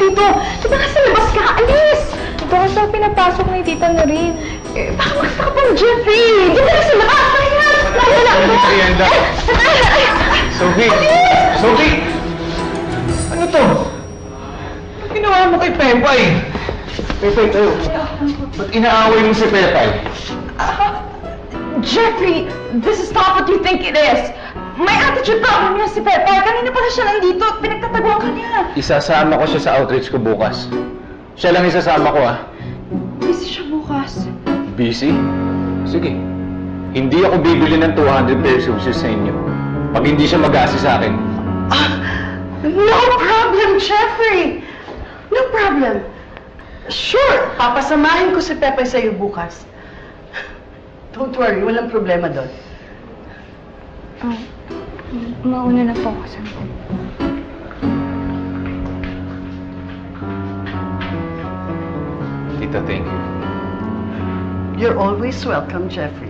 dito? Di ba nasa labas ka? Alis! Baka siya pinapasok ni Tita Noreen. Eh, baka magstaka pa ng Jeffrey! Di ba nasa labas? Nawala ko! Merienda. Sophie! Sophie! Ano to? Ano ginawa mo kay Pepay? Pepay, tayo. Ba't inaaway mo si Pepay? Jeffrey, this is not what you think it is. May attitude problem niya si Pepay. Kanina pa na siya nandito at pinagtataguan ka niya. Isasama ko siya sa outreach ko bukas. Siya lang isasama ko, ah. Busy siya bukas. Busy? Sige. Hindi ako bibili ng 200 pairs of shoes sa inyo. Pag hindi siya mag-aasi sa akin. No problem, Jeffrey. No problem. Sure, papasamahin ko si Pepay sa'yo bukas. Don't worry, walang problema doon. Mauna na po ako sa Tita, thank you. You're always welcome, Jeffrey.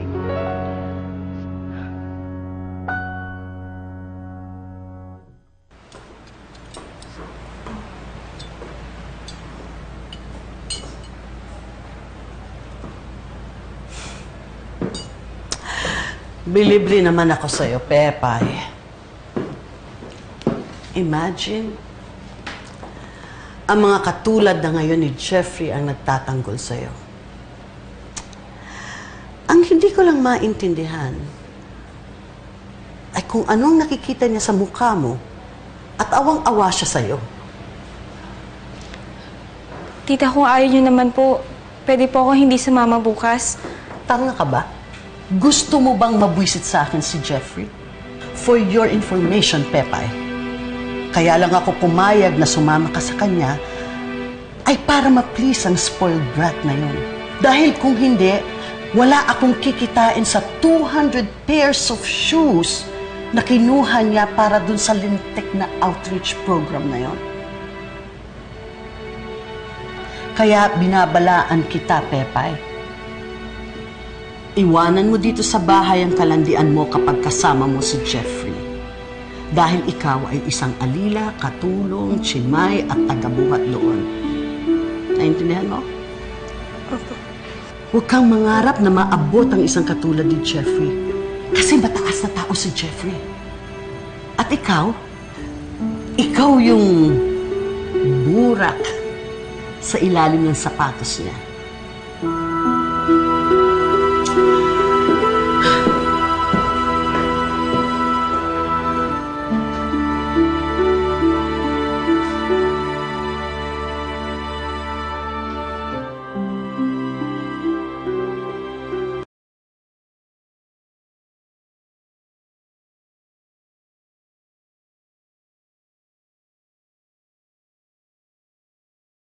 Bilibli naman ako sa'yo, Pepay. Imagine, ang mga katulad na ngayon ni Jeffrey ang nagtatanggol sa'yo. Ang hindi ko lang maintindihan ay kung anong nakikita niya sa mukha mo at awang-awa siya sa'yo. Tita, kung ayaw niyo naman po, pwede po ako hindi sumama bukas. Tanga ka ba? Gusto mo bang mabwisit sa akin si Jeffrey? For your information, Pepay, kaya lang ako pumayag na sumama ka sa kanya ay para ma-please ang spoiled brat na yun. Dahil kung hindi, wala akong kikitain sa 200 pairs of shoes na kinuha niya para dun sa lintik na outreach program na yun. Kaya binabalaan kita, Pepay. Iwanan mo dito sa bahay ang kalandian mo kapag kasama mo si Jeffrey. Dahil ikaw ay isang alila, katulong, tsimay at tagabuhat doon. Naintindihan mo? Opo. Huwag kang mangarap na maabot ang isang katulad ni Jeffrey. Kasi mataas na tao si Jeffrey. At ikaw yung burak sa ilalim ng sapatos niya.